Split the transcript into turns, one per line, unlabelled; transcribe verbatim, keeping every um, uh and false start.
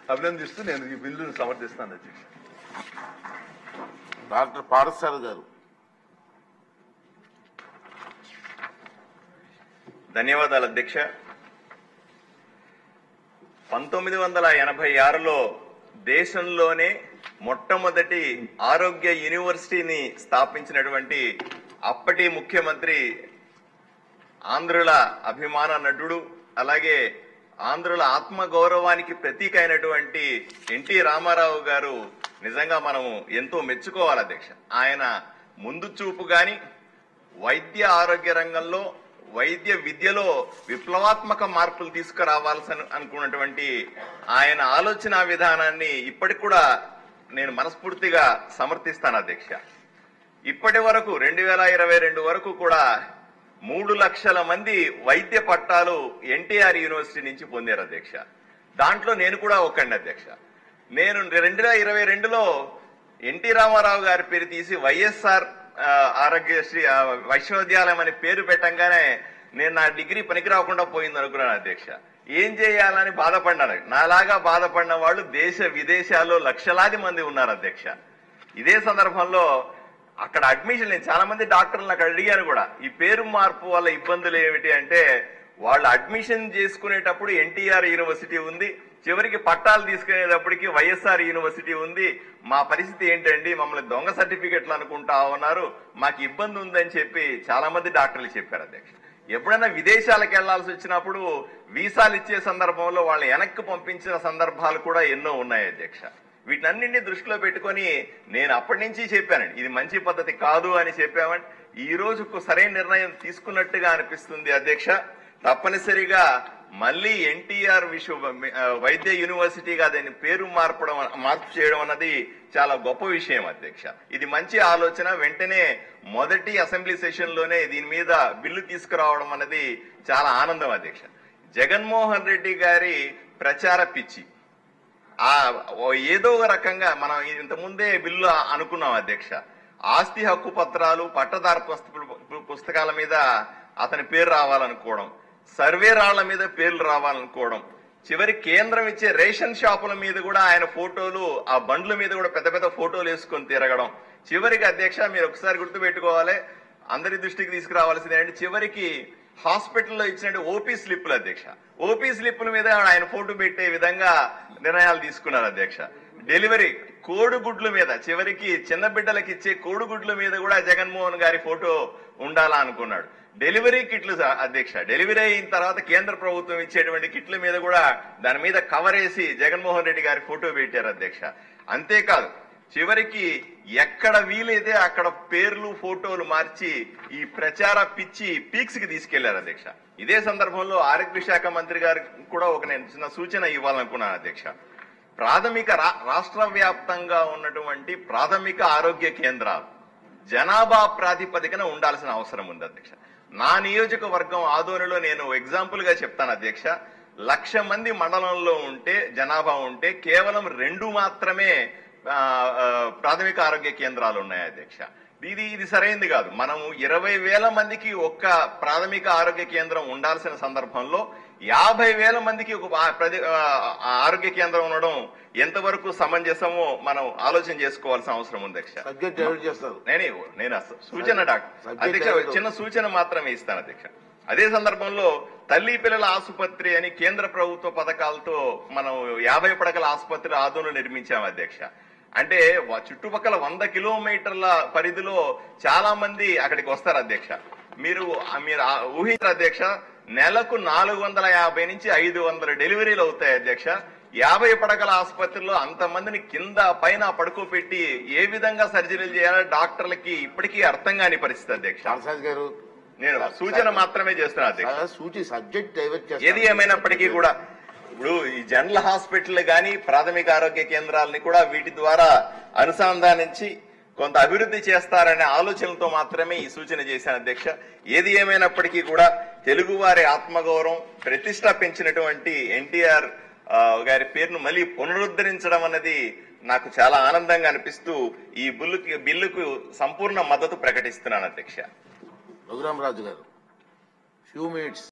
అభినందిస్తూ నేను ఈ బిల్లును సమర్థిస్తాను అధ్యక్ష.
డాక్టర్ పాఠశాల గారు.
ధన్యవాదాలు అధ్యక్ష. పంతొమ్మిది వందల ఎనభై ఆరులో దేశంలోనే మొట్టమొదటి ఆరోగ్య యూనివర్సిటీని స్థాపించినటువంటి అప్పటి ముఖ్యమంత్రి, ఆంధ్రుల అభిమాన నటుడు, అలాగే ఆంధ్రుల ఆత్మగౌరవానికి ప్రతీక అయినటువంటి ఎన్టీ రామారావు గారు నిజంగా మనము ఎంతో మెచ్చుకోవాలి అధ్యక్ష. ఆయన ముందు చూపు గాని వైద్య ఆరోగ్య రంగంలో, వైద్య విద్యలో విప్లవాత్మక మార్పులు తీసుకురావాల్సి అనుకున్నటువంటి ఆయన ఆలోచన విధానాన్ని ఇప్పటికి కూడా నేను మనస్ఫూర్తిగా సమర్థిస్తాను అధ్యక్ష. ఇప్పటి వరకు రెండు వేల ఇరవై రెండు వరకు కూడా మూడు లక్షల మంది వైద్య పట్టాలు ఎన్టీఆర్ యూనివర్సిటీ నుంచి పొందారు అధ్యక్ష. దాంట్లో నేను కూడా ఒకండి అధ్యక్ష. నేను రెండు వేల ఇరవై రెండులో ఎన్టీ రామారావు గారి పేరు తీసి వైఎస్ఆర్ ఆరోగ్యశ్రీ విశ్వవిద్యాలయం అనే పేరు పెట్టంగానే నేను నా డిగ్రీ పనికి రాకుండా పోయింది అనుకున్నాను అధ్యక్ష. ఏం చేయాలని బాధపడ్డాను. నాలాగా బాధపడిన వాళ్ళు దేశ విదేశాల్లో లక్షలాది మంది ఉన్నారు అధ్యక్ష. ఇదే సందర్భంలో అక్కడ అడ్మిషన్, నేను చాలా మంది డాక్టర్లు నాకు అడిగాను కూడా, ఈ పేరు మార్పు వల్ల ఇబ్బందులు ఏమిటి అంటే, వాళ్ళు అడ్మిషన్ చేసుకునేటప్పుడు ఎన్టీఆర్ యూనివర్సిటీ ఉంది, చివరికి పట్టాలు తీసుకునేటప్పటికి వైఎస్ఆర్ యూనివర్సిటీ ఉంది, మా పరిస్థితి ఏంటండి, మమ్మల్ని దొంగ సర్టిఫికెట్లు అనుకుంటా ఉన్నారు, మాకు ఇబ్బంది ఉందని చెప్పి చాలా మంది డాక్టర్లు చెప్పారు అధ్యక్ష. ఎప్పుడైనా విదేశాలకు వెళ్లాల్సి వచ్చినప్పుడు వీసాలు ఇచ్చే సందర్భంలో వాళ్ళు వెనక్కి పంపించిన సందర్భాలు కూడా ఎన్నో ఉన్నాయి అధ్యక్ష. వీటన్నింటినీ దృష్టిలో పెట్టుకుని నేను అప్పటి నుంచి చెప్పానండి, ఇది మంచి పద్ధతి కాదు అని చెప్పామని. ఈ రోజుకు సరైన నిర్ణయం తీసుకున్నట్టుగా అనిపిస్తుంది అధ్యక్ష. తప్పనిసరిగా మళ్ళీ ఎన్టీఆర్ విశ్వ వైద్య యూనివర్సిటీగా దాని పేరు మార్పడం మార్పు చేయడం అన్నది చాలా గొప్ప విషయం అధ్యక్ష. ఇది మంచి ఆలోచన. వెంటనే మొదటి అసెంబ్లీ సెషన్ లోనే దీని మీద బిల్లు తీసుకురావడం అన్నది చాలా ఆనందం అధ్యక్ష. జగన్మోహన్ రెడ్డి గారి ప్రచార పిచ్చి ఆ ఏదో ఒక రకంగా మనం ఇంతకుముందే బిల్లు అనుకున్నాం అధ్యక్ష. ఆస్తి హక్కు పత్రాలు, పట్టదారు పుస్తకాల మీద అతని పేరు రావాలనుకోవడం, సర్వే రాళ్ల మీద పేర్లు రావాలనుకోవడం, చివరి కేంద్రం ఇచ్చే రేషన్ షాపుల మీద కూడా ఆయన ఫోటోలు, ఆ బండ్ల మీద కూడా పెద్ద పెద్ద ఫోటోలు వేసుకొని తిరగడం. చివరికి అధ్యక్ష మీరు ఒకసారి గుర్తుపెట్టుకోవాలి, అందరి దృష్టికి తీసుకురావాల్సింది ఏంటంటే, చివరికి హాస్పిటల్లో ఇచ్చిన ఓపీ స్లిప్పులు అధ్యక్ష, ఓపీ స్లిప్పుల మీద ఆయన ఫోటో పెట్టే విధంగా నిర్ణయాలు తీసుకున్నారు అధ్యక్ష. డెలివరీ కోడిగుడ్ల మీద, చివరికి చిన్న బిడ్డలకు ఇచ్చే కోడిగుడ్ల మీద కూడా జగన్మోహన్ గారి ఫోటో ఉండాలా అనుకున్నాడు. డెలివరీ కిట్లు అధ్యక్ష, డెలివరీ అయిన తర్వాత కేంద్ర ప్రభుత్వం ఇచ్చేటువంటి కిట్ల మీద కూడా దాని మీద కవర్ వేసి జగన్మోహన్ రెడ్డి గారి ఫోటో పెట్టారు అధ్యక్ష. అంతేకాదు చివరికి ఎక్కడ వీలైతే అక్కడ పేర్లు ఫోటోలు మార్చి ఈ ప్రచార పిచ్చి పీక్స్ కి తీసుకెళ్లారు అధ్యక్ష. ఇదే సందర్భంలో ఆరోగ్య శాఖ మంత్రి గారికి కూడా ఒక నేను చిన్న సూచన ఇవ్వాలనుకున్నాను అధ్యక్ష. ప్రాథమిక రాష్ట్ర వ్యాప్తంగా ఉన్నటువంటి ప్రాథమిక ఆరోగ్య కేంద్రాలు జనాభా ప్రాతిపదికన ఉండాల్సిన అవసరం ఉంది అధ్యక్ష. నా నియోజకవర్గం ఆదోనిలో నేను ఎగ్జాంపుల్ గా చెప్తాను అధ్యక్ష. లక్ష మంది మండలంలో ఉంటే జనాభా ఉంటే కేవలం రెండు మాత్రమే ప్రాథమిక ఆరోగ్య కేంద్రాలు ఉన్నాయి అధ్యక్ష. ఇది ఇది సరైంది కాదు. మనము ఇరవై వేల మందికి ఒక్క ప్రాథమిక ఆరోగ్య కేంద్రం ఉండాల్సిన సందర్భంలో యాభై వేల మందికి ఒక ఆరోగ్య కేంద్రం ఉండడం ఎంతవరకు సమంజసమో మనం ఆలోచన చేసుకోవాల్సిన అవసరం ఉంది అధ్యక్ష. నేను నేను సూచన డాక్టర్ అధ్యక్ష చిన్న సూచన మాత్రమే ఇస్తాను అధ్యక్ష. అదే సందర్భంలో తల్లి పిల్లల ఆసుపత్రి అని కేంద్ర ప్రభుత్వ పథకాలతో మనం యాభై పడకల ఆసుపత్రి ఆదోను నిర్మించాం అధ్యక్ష. అంటే చుట్టుపక్కల వంద కిలోమీటర్ల పరిధిలో చాలా మంది అక్కడికి వస్తారు అధ్యక్ష. మీరు మీరు ఊహించారు అధ్యక్ష, నెలకు నాలుగు వందల యాభై నుంచి ఐదు వందల డెలివరీలు అవుతాయి అధ్యక్ష. యాభై పడకల ఆసుపత్రిలో అంతమందిని కింద పైన పడుకోబెట్టి ఏ విధంగా సర్జరీలు చేయాలో డాక్టర్లకి ఇప్పటికీ అర్థం కాని పరిస్థితి అధ్యక్ష.
గారు
నేను సూచన మాత్రమే చేస్తున్నా అధ్యక్ష. ఏది ఏమైనప్పటికీ కూడా ఇప్పుడు ఈ జనరల్ హాస్పిటల్ గాని ప్రాథమిక ఆరోగ్య కేంద్రాలని కూడా వీటి ద్వారా అనుసంధానించి కొంత అభివృద్ధి చేస్తారనే ఆలోచనలతో మాత్రమే ఈ సూచన చేశాను అధ్యక్ష. ఏది ఏమైనప్పటికీ కూడా తెలుగువారి ఆత్మగౌరవం ప్రతిష్ట పెంచినటువంటి ఎన్టీఆర్ గారి పేరును మళ్ళీ పునరుద్ధరించడం అన్నది నాకు చాలా ఆనందంగా అనిపిస్తూ ఈ బిల్లుకి బిల్లుకు సంపూర్ణ మద్దతు ప్రకటిస్తున్నాను అధ్యక్ష.
రఘురామరాజు గారు ఫ్యూ మినిట్స్